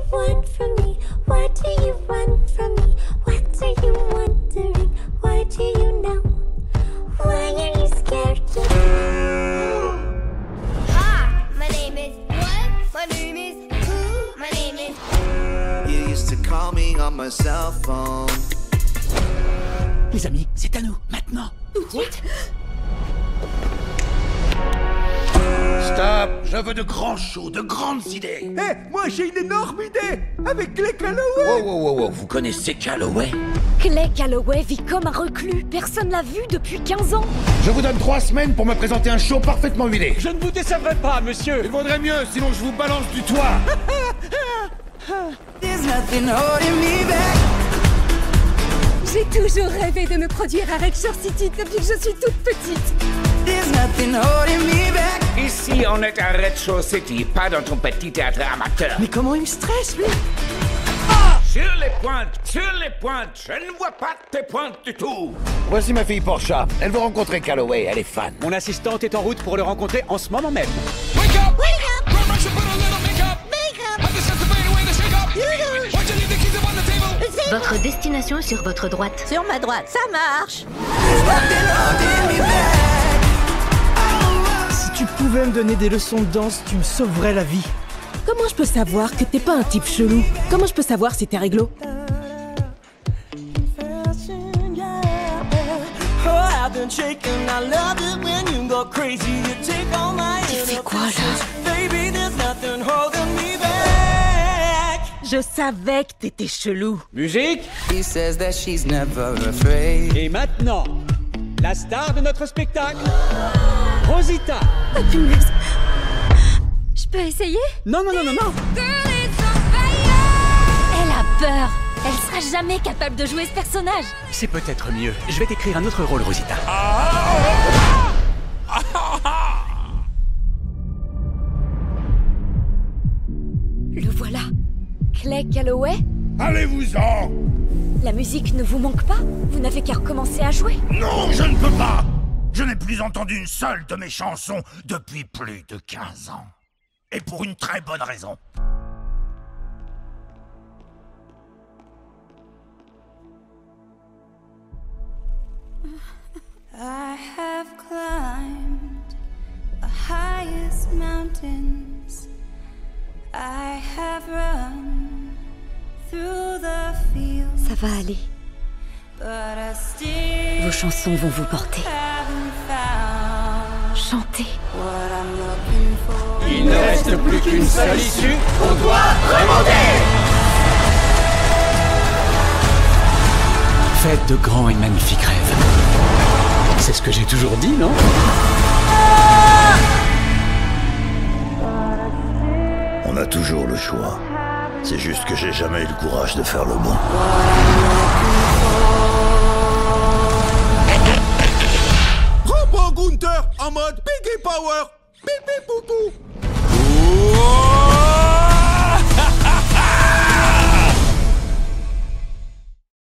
want from me? Why do you run from me? What are you wondering? Why do you know? Why are you scared to know? Hi, my name is what? My name is who? My name is. You used to call me on my cell phone. Les amis, c'est à nous, maintenant. Vite. Stop. Je veux de grands shows, de grandes idées. Hé, moi j'ai une énorme idée. Avec Clay Calloway. Wow, vous connaissez Calloway? Clay Calloway vit comme un reclus. Personne l'a vu depuis 15 ans. Je vous donne 3 semaines pour me présenter un show parfaitement huilé. Je ne vous décevrai pas, monsieur. Il vaudrait mieux, sinon je vous balance du toit. There's nothing holding me back. J'ai toujours rêvé de me produire à Red Shore City depuis que je suis toute petite. There's nothing holding me back. Ici, on est à Red Shore City, pas dans ton petit théâtre amateur. Mais comment il me stresse, lui? Sur les pointes, je ne vois pas tes pointes du tout. Voici ma fille Portia. Elle veut rencontrer Calloway, elle est fan. Mon assistante est en route pour le rencontrer en ce moment même. Wake up! Wake up! Votre destination est sur votre droite. Sur ma droite, ça marche. Si tu pouvais me donner des leçons de danse, tu me sauverais la vie. Comment je peux savoir que t'es pas un type chelou? Comment je peux savoir si t'es réglo? Tu fais quoi là? Je savais que t'étais chelou. Musique. He says that she's never afraid. Et maintenant, la star de notre spectacle, Rosita. Oh punaise. Je peux essayer? Non. Elle a peur. Elle sera jamais capable de jouer ce personnage. C'est peut-être mieux. Je vais t'écrire un autre rôle, Rosita. Le voilà. Clay Calloway? Allez-vous-en. La musique ne vous manque pas? Vous n'avez qu'à recommencer à jouer. Non, je ne peux pas. Je n'ai plus entendu une seule de mes chansons depuis plus de 15 ans. Et pour une très bonne raison. I have climbed the highest mountains. I have run through the fields. Ça va aller. But I still Vos chansons vont vous porter. haven't found Chantez. what I'm looking for. Il ne reste plus qu'une seule issue. On doit remonter. Faites de grands et magnifiques rêves. C'est ce que j'ai toujours dit, non? On a toujours le choix. C'est juste que j'ai jamais eu le courage de faire le bon. Robot Gunther en mode Biggie Power. Pipi poupou.